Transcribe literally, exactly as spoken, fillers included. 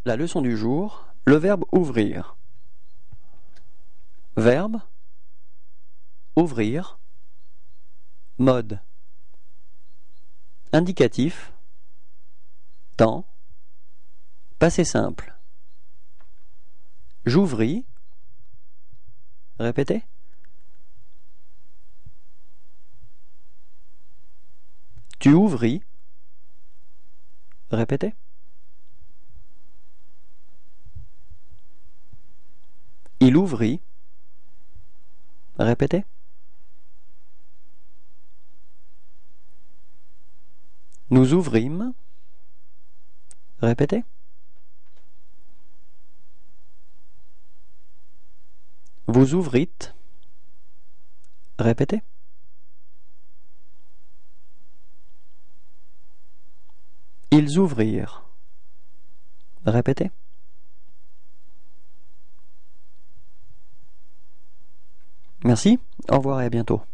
La leçon du jour, le verbe ouvrir. Verbe, ouvrir, mode. Indicatif, temps, passé simple. J'ouvris, répétez. Tu ouvris, répétez. Il ouvrit, répétez. Nous ouvrîmes, répétez. Vous ouvrîtes, répétez. Ils ouvrirent, répétez. Merci, au revoir et à bientôt.